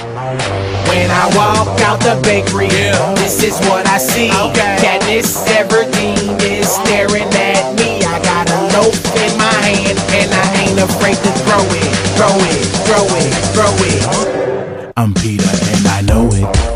When I walk out the bakery, this is what I see. Katniss Everdeen is staring at me. I got a loaf in my hand and I ain't afraid to throw it, throw it, throw it, throw it. I'm Peter and I know it.